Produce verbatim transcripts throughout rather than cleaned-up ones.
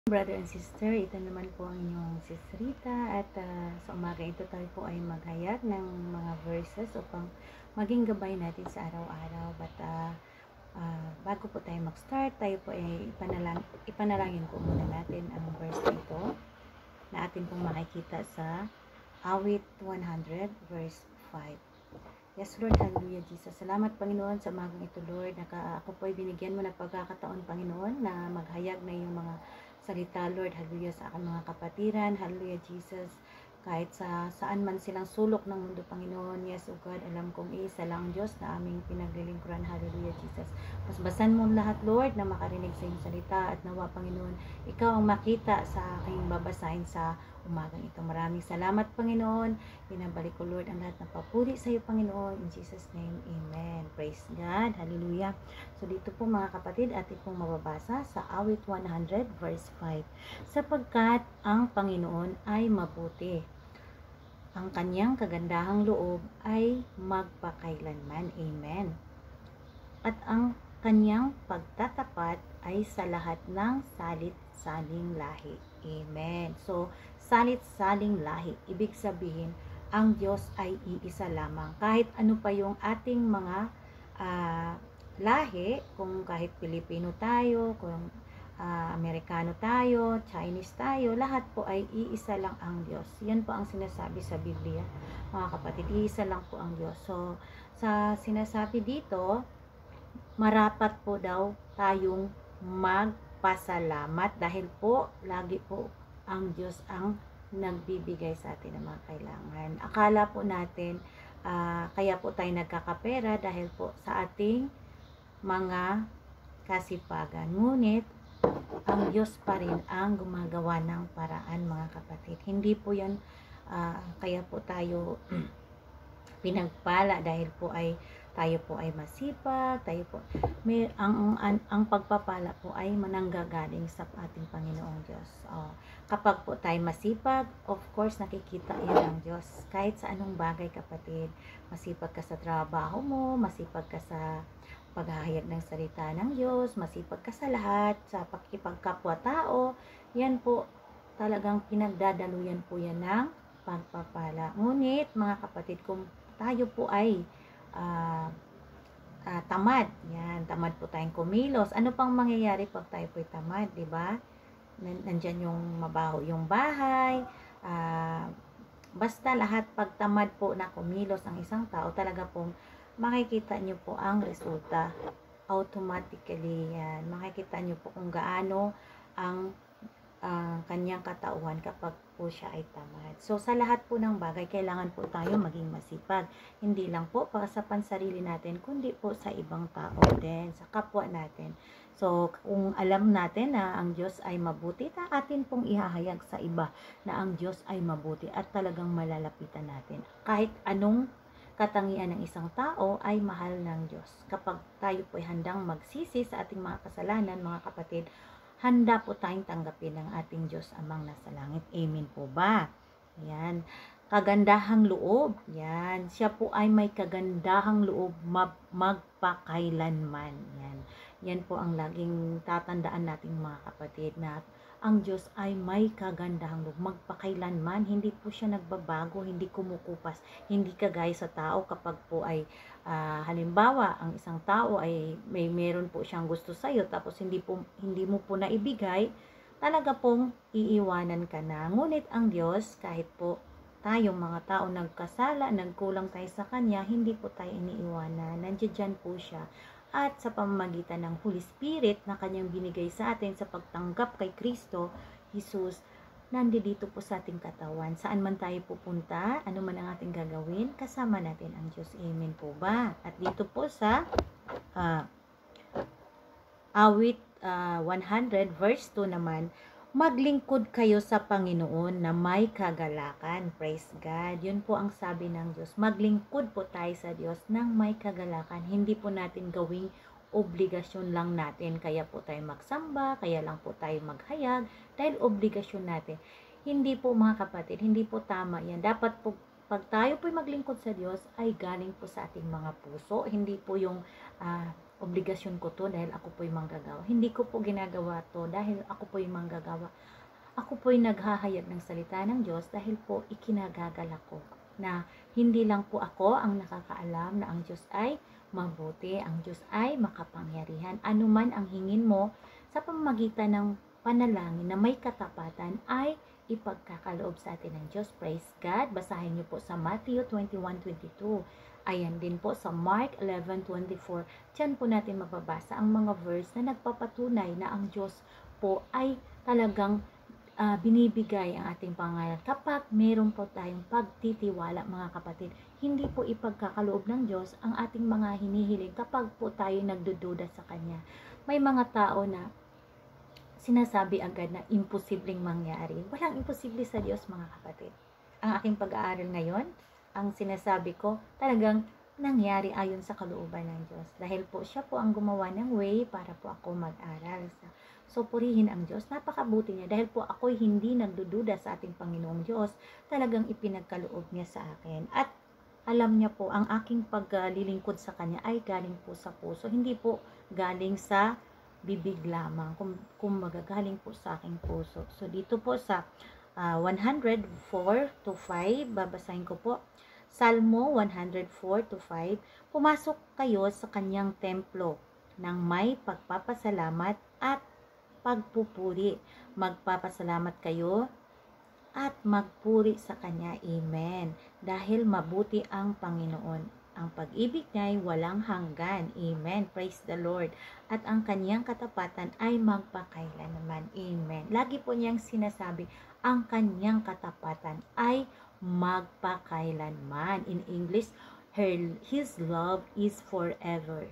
Brother and sister, ito naman po ang inyong sis Rita at uh, sa umaga ito tayo po ay maghayag ng mga verses upang maging gabay natin sa araw-araw. But uh, uh, bago po tayo mag-start, tayo po ay ipanalang, ipanalangin po muna natin ang verse na ito na atin pong makikita sa Awit one hundred verse five. Yes, Lord, hallelujah, Jesus. Salamat, Panginoon, sa umagang ito, Lord. Naka, ako po ay binigyan mo ng pagkakataon, Panginoon, na maghayag na yung mga salita, Lord, hallelujah, sa aking mga kapatiran, hallelujah, Jesus. Kahit sa saan man silang sulok ng mundo, Panginoon, yes, O God, alam kong isa lang Diyos na aming pinaglilingkuran, hallelujah, Jesus. Basbasan mo lahat, Lord, na makarinig sa iyong salita at nawa, Panginoon, ikaw ang makita sa aking babasahin sa umagang ito. Maraming salamat, Panginoon. Pinabalik ko, Lord, ang lahat ng papuri sa iyo, Panginoon. In Jesus' name, Amen. Praise God. Hallelujah. So, dito po mga kapatid, atin pong mababasa sa Awit one hundred verse five. Sapagkat ang Panginoon ay mabuti. Ang kanyang kagandahang loob ay magpakailanman. Amen. At ang kanyang pagtatapat ay sa lahat ng salit-saling lahi. Amen. So, salit-saling lahi. Ibig sabihin, ang Diyos ay iisa lamang. Kahit ano pa yung ating mga uh, lahi, kung kahit Pilipino tayo, kung uh, Amerikano tayo, Chinese tayo, lahat po ay iisa lang ang Diyos. Yan po ang sinasabi sa Biblia, mga kapatid. Iisa lang po ang Diyos. So, sa sinasabi dito, marapat po daw tayong magpasalamat dahil po lagi po ang Diyos ang nagbibigay sa atin ng mga kailangan. Akala po natin uh, kaya po tayo nagkakapera dahil po sa ating mga kasipagan. Ngunit ang Diyos pa rin ang gumagawa ng paraan, mga kapatid. Hindi po yan uh, kaya po tayo pinagpala dahil po ay tayo po ay masipag, tayo po may ang ang, ang pagpapala po ay mananggagaling sa ating Panginoong Diyos. Oh, kapag po tayo masipag, of course nakikita 'yan ng Diyos. Kahit sa anong bagay, kapatid, masipag ka sa trabaho mo, masipag ka sa paghahayag ng salita ng Diyos, masipag ka sa lahat, sa pakikipagkapwa-tao, yan po talagang pinagdadaluyan po yan ng pagpapala. Ngunit mga kapatid, kung tayo po ay uh, uh, tamad, yan, tamad po tayong kumilos, ano pang mangyayari pag tayo po ay tamad, di ba? Nandyan yung mabaho yung bahay, uh, basta lahat pag tamad po na kumilos ang isang tao, talaga pong makikita nyo po ang resulta automatically. Yan, makikita nyo po kung gaano ang ang uh, kanyang katauhan kapag po siya ay tamad. So, sa lahat po ng bagay, kailangan po tayo maging masipag. Hindi lang po para sa pansarili natin, kundi po sa ibang tao din, sa kapwa natin. So, kung alam natin na ang Diyos ay mabuti, ta atin pong ihahayag sa iba na ang Diyos ay mabuti at talagang malalapitan natin. Kahit anong katangian ng isang tao ay mahal ng Diyos. Kapag tayo po ay handang magsisi sa ating mga kasalanan, mga kapatid, handa po tayong tanggapin ng ating Diyos amang nasa langit. Amen po ba? Yan. Kagandahang loob. Yan. Siya po ay may kagandahang loob magpakailanman. Yan. Yan po ang laging tatandaan nating mga kapatid, na ang Diyos ay may kagandahang loob magpakailanman. Hindi po siya nagbabago, hindi kumukupas, hindi kagaya sa tao kapag po ay uh, halimbawa ang isang tao ay may meron po siyang gusto sa iyo, tapos hindi po hindi mo po naibigay, talaga pong iiwanan ka na. Ngunit ang Diyos, kahit po tayong mga tao nagkasala, nagkulang tayo sa Kanya, hindi po tayo iniiwanan. Nandiyan po siya. At sa pamamagitan ng Holy Spirit na Kanyang binigay sa atin sa pagtanggap kay Kristo Jesus, nandito po sa ating katawan. Saan man tayo pupunta, ano man ang ating gagawin, kasama natin ang Diyos. Amen po ba? At dito po sa uh, Awit uh, one hundred verse two naman, maglingkod kayo sa Panginoon na may kagalakan. Praise God. Yun po ang sabi ng Diyos. Maglingkod po tayo sa Diyos ng may kagalakan. Hindi po natin gawing obligasyon lang natin. Kaya po tayo magsamba, kaya lang po tayo maghayag, dahil obligasyon natin. Hindi po, mga kapatid, hindi po tama yan. Dapat po, pag tayo po maglingkod sa Diyos, ay galing po sa ating mga puso. Hindi po yung uh, obligasyon ko to dahil ako po'y manggagawa. Hindi ko po ginagawa to dahil ako po'y manggagawa. Ako po'y naghahayag ng salita ng Diyos dahil po ikinagagalak ko na hindi lang po ako ang nakakaalam na ang Diyos ay mabuti, ang Diyos ay makapangyarihan. Ano man ang hingin mo sa pamamagitan ng panalangin na may katapatan ay ipagkakaloob sa atin ng Diyos. Praise God. Basahin niyo po sa Matthew twenty-one twenty-two. Ayan din po sa Mark eleven twenty-four. Diyan po natin mababasa ang mga verse na nagpapatunay na ang Diyos po ay talagang uh, binibigay ang ating pangalan. Kapag meron po tayong pagtitiwala, mga kapatid, hindi po ipagkakaloob ng Diyos ang ating mga hinihiling kapag po tayo nagdududa sa Kanya. May mga tao na sinasabi agad na imposibleng mangyari. Walang imposible sa Diyos, mga kapatid. Ang aking pag-aaral ngayon, ang sinasabi ko, talagang nangyari ayon sa kalooban ng Diyos. Dahil po siya po ang gumawa ng way para po ako mag-aral. So, purihin ang Diyos. Napakabuti niya. Dahil po ako'y hindi nagdududa sa ating Panginoong Diyos, talagang ipinagkaloob niya sa akin. At alam niya po, ang aking paglilingkod sa Kanya ay galing po sa puso. Hindi po galing sa bibig lamang. Kung, kung magagaling po sa aking puso. So, dito po sa uh, one oh four to five, babasahin ko po. Salmo one oh four to five, pumasok kayo sa kanyang templo ng may pagpapasalamat at pagpupuri. Magpapasalamat kayo at magpuri sa kanya. Amen. Dahil mabuti ang Panginoon. Ang pag-ibig niya ay walang hanggan. Amen. Praise the Lord. At ang kanyang katapatan ay magpakailanman. Amen. Lagi po niyang sinasabi, ang kanyang katapatan ay magpakailanman. In English, her, His love is forever.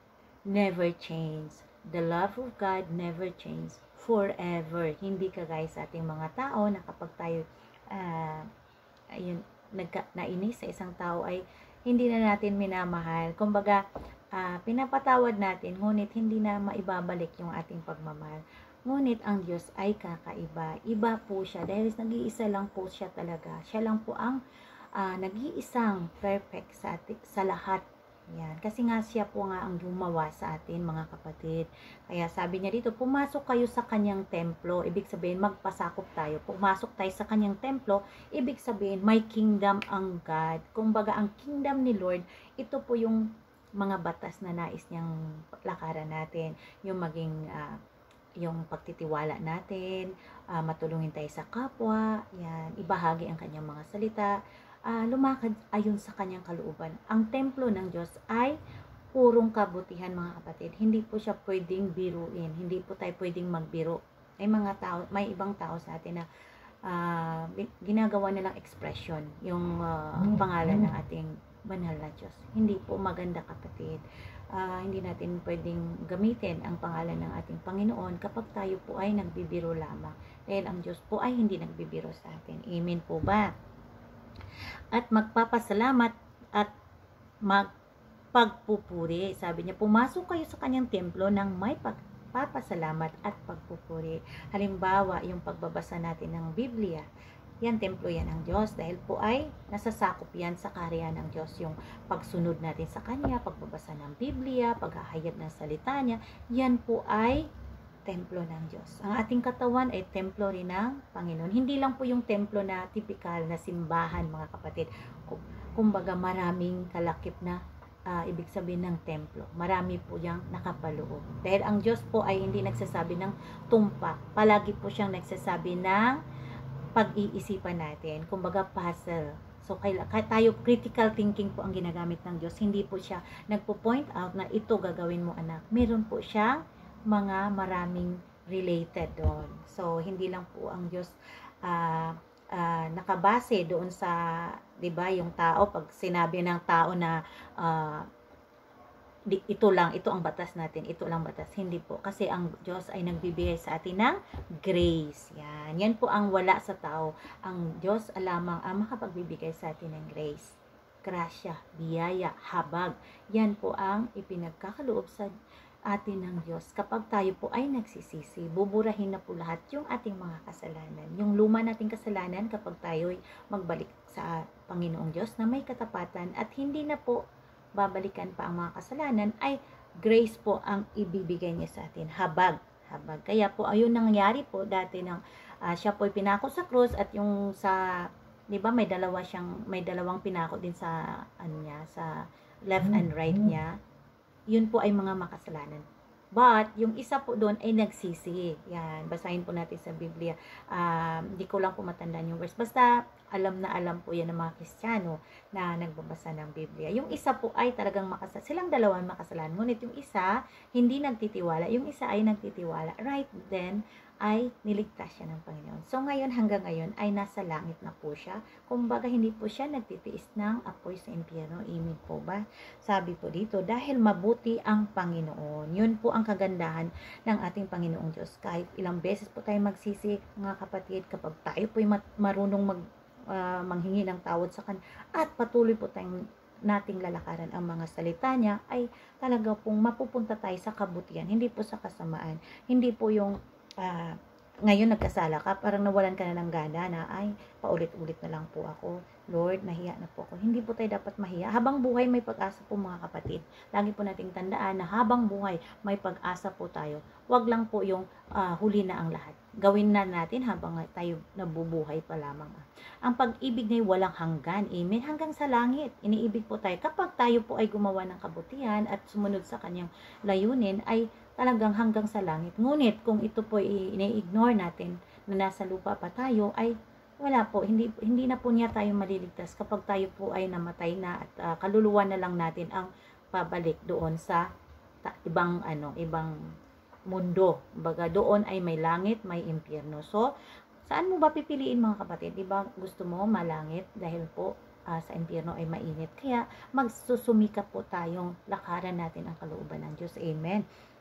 Never change. The love of God never change. Forever. Hindi kagaya sa ating mga tao na kapag tayo uh, ayun, nagka, nainis sa isang tao ay hindi na natin minamahal. Kumbaga, uh, pinapatawad natin, ngunit hindi na maibabalik yung ating pagmamahal. Ngunit ang Diyos ay kakaiba. Iba po siya dahil nag-iisa lang po siya talaga. Siya lang po ang uh, nag-iisang perfect sa, atin, sa lahat. Yan. Kasi nga siya po nga ang gumawa sa atin, mga kapatid. Kaya sabi niya dito, pumasok kayo sa kanyang templo. Ibig sabihin, magpasakop tayo. Pumasok tayo sa kanyang templo. Ibig sabihin, may kingdom ang God. Kumbaga, ang kingdom ni Lord, ito po yung mga batas na nais niyang lakaran natin. Yung maging uh, yung pagtitiwala natin, uh, matulungin tayo sa kapwa, yan, ibahagi ang kanyang mga salita, uh, lumakad ayon sa kanyang kalooban. Ang templo ng Diyos ay purong kabutihan, mga kapatid. Hindi po siya pwedeng biruin, hindi po tayo pwedeng magbiro. May mga tao, may ibang tao sa atin na uh, ginagawa nilang expression, yung uh, pangalan ng ating banal na Diyos. Hindi po maganda, kapatid. Uh, hindi natin pwedeng gamitin ang pangalan ng ating Panginoon kapag tayo po ay nagbibiro lamang. Dahil ang Diyos po ay hindi nagbibiro sa atin. Amen po ba? At magpapasalamat at magpagpupuri. Sabi niya, pumasok kayo sa kanyang templo ng may pagpapasalamat at pagpupuri. Halimbawa, yung pagbabasa natin ng Biblia. Yan, templo yan ng Diyos dahil po ay nasasakop yan sa karya ng Diyos. Yung pagsunod natin sa Kanya, pagbabasa ng Biblia, paghahayag ng salita niya, yan po ay templo ng Diyos. Ang ating katawan ay templo rin ng Panginoon. Hindi lang po yung templo na typical na simbahan, mga kapatid. Kumbaga maraming kalakip na uh, ibig sabihin ng templo. Marami po yung nakapaloob. Dahil ang Diyos po ay hindi nagsasabi ng tumpak. Palagi po siyang nagsasabi ng pag-iisipan natin, kumbaga puzzle. So, kaya tayo, critical thinking po ang ginagamit ng Diyos. Hindi po siya nagpo-point out na ito gagawin mo, anak. Meron po siyang mga maraming related doon. So, hindi lang po ang Diyos uh, uh, nakabase doon sa, di ba, yung tao, pag sinabi ng tao na uh, ito lang, ito ang batas natin, ito lang batas. Hindi po. Kasi ang Diyos ay nagbibigay sa atin ng grace. Yan. Yan po ang wala sa tao. Ang Diyos alamang ang makapagbibigay sa atin ng grace. Grasya, biyaya, habag. Yan po ang ipinagkakaloob sa atin ng Diyos. Kapag tayo po ay nagsisisi, buburahin na po lahat yung ating mga kasalanan. Yung luma nating kasalanan kapag tayo ay magbalik sa Panginoong Diyos na may katapatan at hindi na po babalikan pa ang mga kasalanan, ay grace po ang ibibigay niya sa atin. Habag. Habag. Kaya po, ayun nangyari po dati ng uh, siya po pinako sa krus at yung sa, di ba may dalawa siyang, may dalawang pinako din sa, ano niya, sa left and right niya. Yun po ay mga makasalanan. But, yung isa po doon ay nagsisi. Yan, basahin po natin sa Biblia. Hindi um, ko lang po matandaan yung verse. Basta, alam na alam po yan ng mga Kristiyano na nagbabasa ng Biblia. Yung isa po ay talagang makasalanan. Silang dalawa makasalanan. Ngunit yung isa, hindi nagtitiwala. Yung isa ay nagtitiwala. Right then, ay niligtas siya ng Panginoon. So ngayon, hanggang ngayon, ay nasa langit na po siya. Kumbaga, hindi po siya nagtitiis ng apoy sa impyerno. Amen po ba? Sabi po dito, dahil mabuti ang Panginoon. Yun po ang kagandahan ng ating Panginoong Diyos. Kahit ilang beses po tayo magsisi, mga kapatid, kapag tayo po'y marunong mag, uh, manghingi ng tawad sa Kanya, at patuloy po tayong nating lalakaran ang mga salita niya, ay talaga pong mapupunta tayo sa kabutihan. Hindi po sa kasamaan. Hindi po yung Uh, ngayon nagkasala ka, parang nawalan ka na ng gana na, ay, paulit-ulit na lang po ako. Lord, nahiya na po ako. Hindi po tayo dapat mahiya. Habang buhay, may pag-asa po mga kapatid. Lagi po nating tandaan na habang buhay, may pag-asa po tayo. Huwag lang po yung uh, huli na ang lahat. Gawin na natin habang tayo nabubuhay pa lamang. Ang pag-ibig ay walang hanggan. Amen. Hanggang sa langit. Iniibig po tayo. Kapag tayo po ay gumawa ng kabutihan at sumunod sa kanyang layunin, ay talagang hanggang sa langit. Ngunit kung ito po i-ignore natin na nasa lupa pa tayo, ay wala po, hindi hindi na po niya tayo maliligtas kapag tayo po ay namatay na at uh, kaluluwa na lang natin ang pabalik doon sa ta- ibang ano, ibang mundo. Baga doon ay may langit, may impyerno. So, saan mo ba pipiliin mga kapatid? Diba gusto mo malangit dahil po uh, sa impyerno ay mainit. Kaya magsusumikap po tayong lakaran natin ang kalooban ng Diyos. Amen.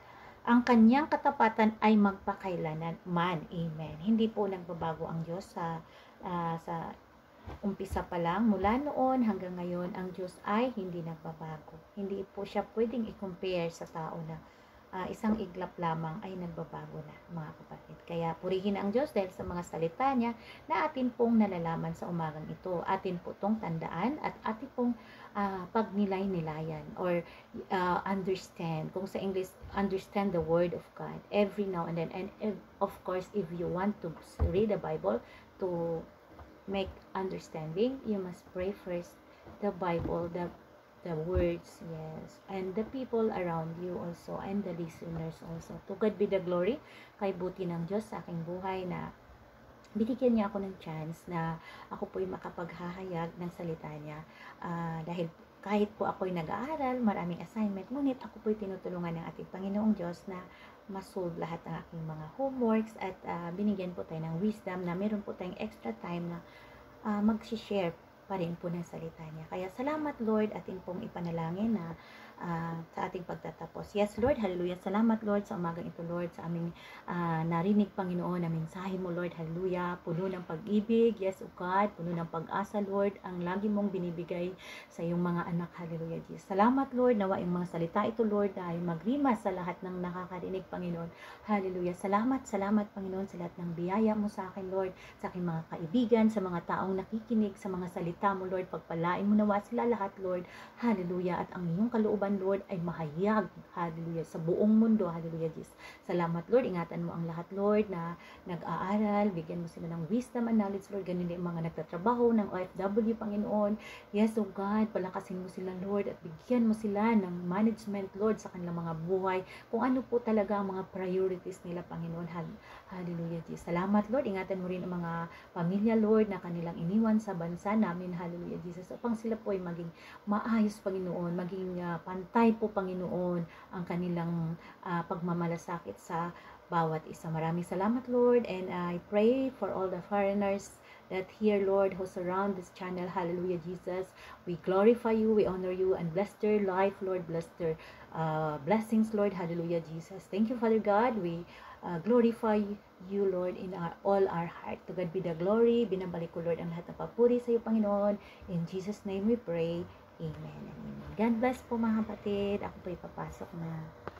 Ang kanyang katapatan ay magpakailanan man. Amen. Hindi po nagbabago ang Diyos sa uh, sa umpisa pa lang. Mula noon hanggang ngayon, ang Diyos ay hindi nagbabago. Hindi po siya pwedeng i-compare sa tao na uh, isang iglap lamang ay nagbabago na, mga kapatid. Kaya purihin ang Diyos dahil sa mga salita niya na atin pong nalalaman sa umagang ito. Atin po itong tandaan at atin pong uh, pagnilay-nilayan or uh, understand. Kung sa English, understand the Word of God every now and then. And if, of course, if you want to read the Bible to make understanding, you must pray first the Bible, the the words, yes, and the people around you also, and the listeners also. To God be the glory, kay buti ng Diyos sa aking buhay na binigyan niya ako ng chance na ako po'y makapaghahayag ng salita niya. Uh, dahil kahit po ako'y nag-aaral, maraming assignment, ngunit ako po'y tinutulungan ng ating Panginoong Diyos na masolve lahat ng aking mga homeworks at uh, binigyan po tayo ng wisdom na meron po tayong extra time na uh, mag-share pa rin po ng salita niya. Kaya salamat Lord, ating pong ipanalangin na uh, sa ating pagtatapos. Yes Lord, hallelujah. Salamat Lord sa umagang ito Lord, sa aming uh, narinig Panginoon na mensahe mo Lord, hallelujah. Puno ng pag-ibig, yes o God, puno ng pag-asa Lord, ang lagi mong binibigay sa iyong mga anak, hallelujah Jesus. Salamat Lord, nawa yung mga salita ito Lord ay magrima sa lahat ng nakakarinig Panginoon, hallelujah. Salamat, salamat Panginoon sa lahat ng biyaya mo sa akin Lord, sa aking mga kaibigan, sa mga taong nakikinig sa mga salita mo Lord, pagpalain mo nawa sila lahat Lord, hallelujah, at ang iyong kalooban Lord ay mahayag, hallelujah, sa buong mundo, hallelujah Jesus. Salamat Lord, ingatan mo ang lahat Lord na nag-aaral, bigyan mo sila ng wisdom and knowledge Lord, ganun din yung mga nagtatrabaho ng O F W Panginoon, yes oh God, palakasin mo sila Lord at bigyan mo sila ng management Lord sa kanilang mga buhay, kung ano po talaga ang mga priorities nila Panginoon, hallelujah Jesus. Salamat Lord, ingatan mo rin ang mga pamilya Lord na kanilang iniwan sa bansa namin, hallelujah Jesus, upang sila po ay maging maayos Panginoon, maging uh, pantay po Panginoon ang kanilang uh, pagmamalasakit sa bawat isa. Maraming salamat Lord, and I pray for all the foreigners that here Lord who surround this channel, hallelujah Jesus. We glorify you, we honor you, and bless their life Lord, bless their uh, blessings Lord, hallelujah Jesus. Thank you Father God, we Uh, glorify you Lord in our, all our heart. To God be the glory. Binabalik ko Lord ang lahat ng papuri sa iyo Panginoon. In Jesus name we pray. Amen and amen. God bless po mga kapatid. Ako po ipapasok na.